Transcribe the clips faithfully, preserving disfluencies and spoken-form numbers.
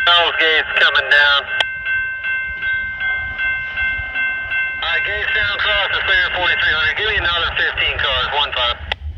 Those gates coming down. Alright, gates down across the clear forty-three hundred. Give me another fifteen cars, one five.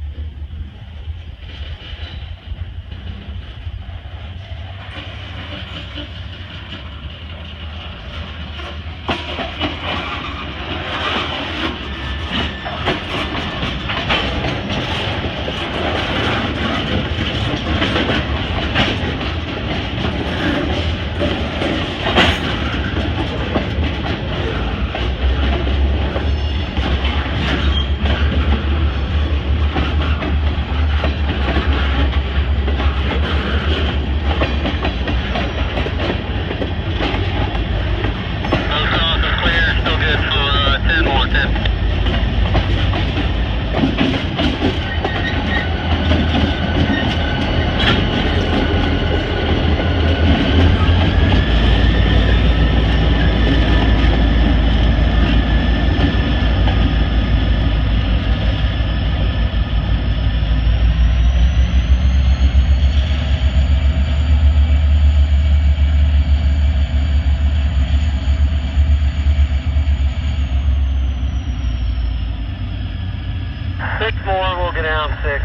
Six more, we'll get down six.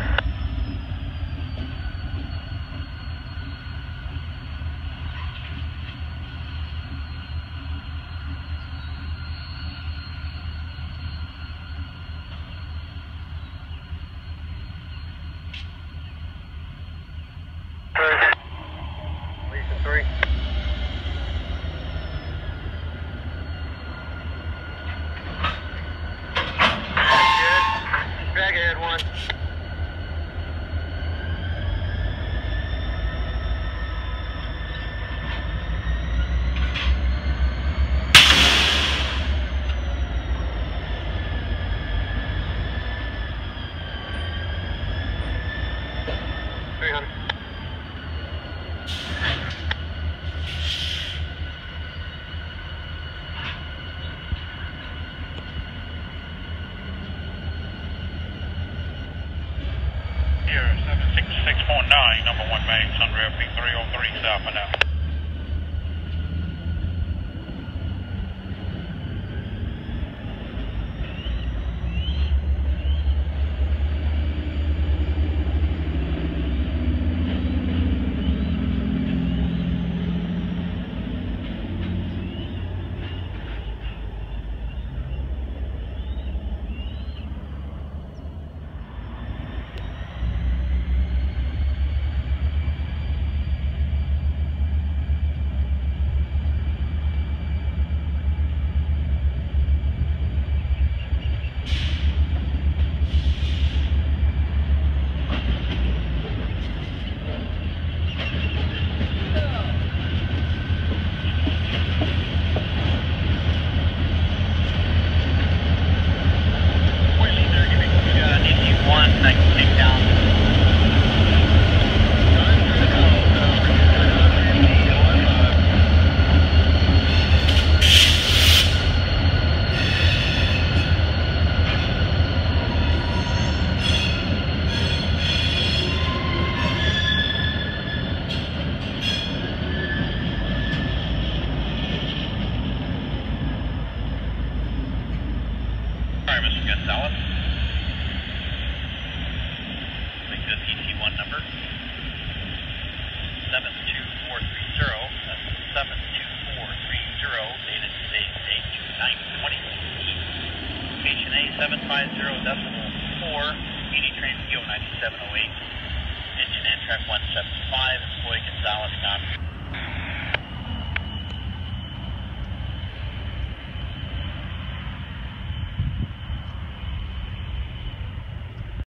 Leasing three. Drag ahead one. three hundred. Here, seven six six four nine, number one main, Sunray P three oh three, south and out. Sorry, Mister Gonzalez. Make it a T C one number. seven two four three zero. That's seven two four three zero. Dated today, date nine twenty. Location A seven five zero decimal four. eighty train P O ninety-seven oh eight.